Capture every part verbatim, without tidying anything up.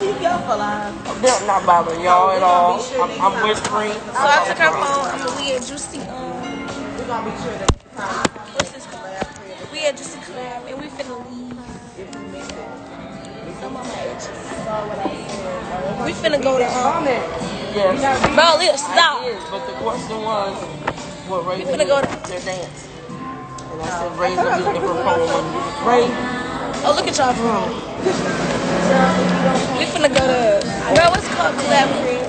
They're not bothering y'all at all. I'm, I'm whispering. So I took her phone. I'm we at Juicy. Um, We're gonna be sure that what's this called? We at Juicy Club and we finna leave. I'm on my edges. We finna go to um. Yes. Bro, let's stop. I did, but the question was, what Ray We finna go to their dance? And I said, Ray's gonna be looking for phone. Ray. Oh, look at y'all phone. We finna go to. Bro, what's it called? Collab Crib.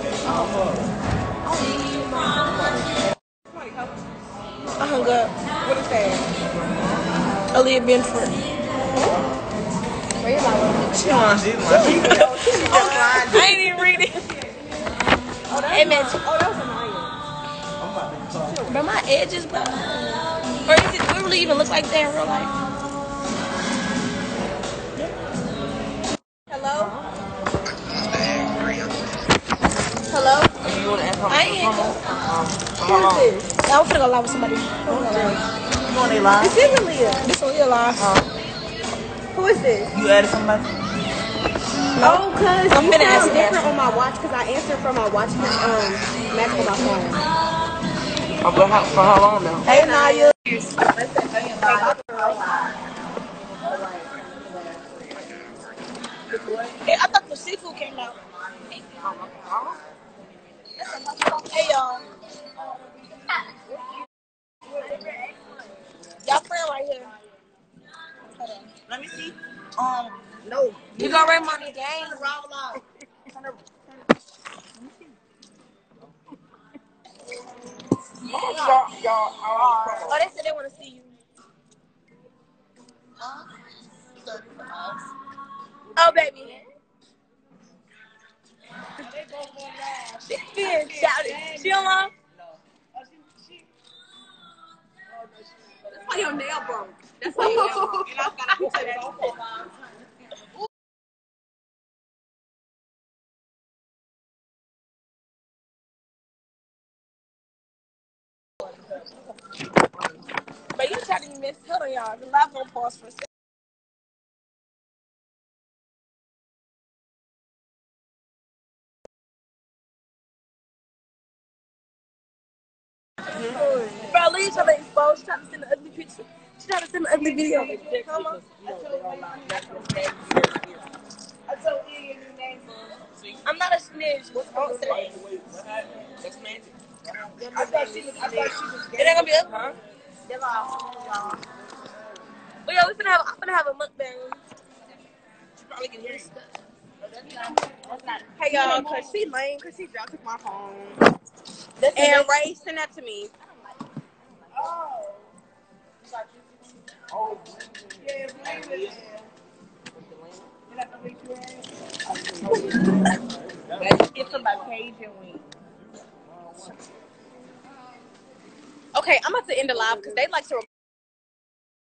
I hung up. what is that? Aaliyah Benford. Where you like? She on, she's lying. I ain't even read it. Hey, man. Oh, that was Anaya. Bro, my edges, bro. Or is it, do it really even look like that in real life? Hello? Hello? You want to ask I ain't. um, Who is this? I'm finna go live with somebody. You want to live? This is Aaliyah. This one real live. Who is this? You added somebody? Oh, cause I'm you finna sound ask different her. on my watch. Cause I answered from my watch. Um, match on my phone. Oh, but how, for how long now? Hey, Naya. Hey, I thought the seafood came out. Hey, y'all. Y'all friend right here. Hold on. Let me see. Um, No. You gonna run money game? y'all, y'all, Oh, they said they want to see you. Oh, baby. She's being shouted. She on live? That's why your nail broke. That's why your nail broke. And I got a picture of that. But you trying to miss. Hold on, y'all. The live gonna pause for a second. Bro, leave trying to expose. She trying to send an ugly picture. She trying to send an ugly video. Come on. I'm not a snitch. Don't say that. That's magic. I thought she was. I thought she was. It ain't gonna be ugly. Huh? But yeah, we finna have. I'm finna have a mukbang. She probably can hear you. Hey y'all, cause she lame, cause she dropped my phone. And Ray, send that to me. It's about Paige and Wing. Okay, I'm about to end the live because they like to